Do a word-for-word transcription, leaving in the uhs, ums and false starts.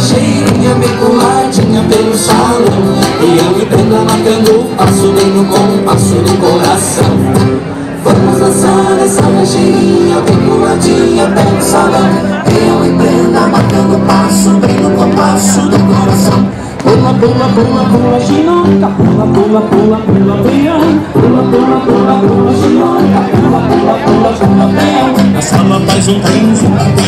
cheirinha bem coladinha pelo salão. E eu e Brenda marcando o passo bem no compasso do coração. Vamos dançar essa cheirinha bem coladinha pelo salão. E eu e Brenda marcando o passo bem no compasso do coração. Pula, pula, pula, pula, chinonca. Pula, pula, pula, pula, peão. Pula, pula, pula, pula, chinonca. Pula, pula, pula, pula, peão. Na sala faz um trenzinho.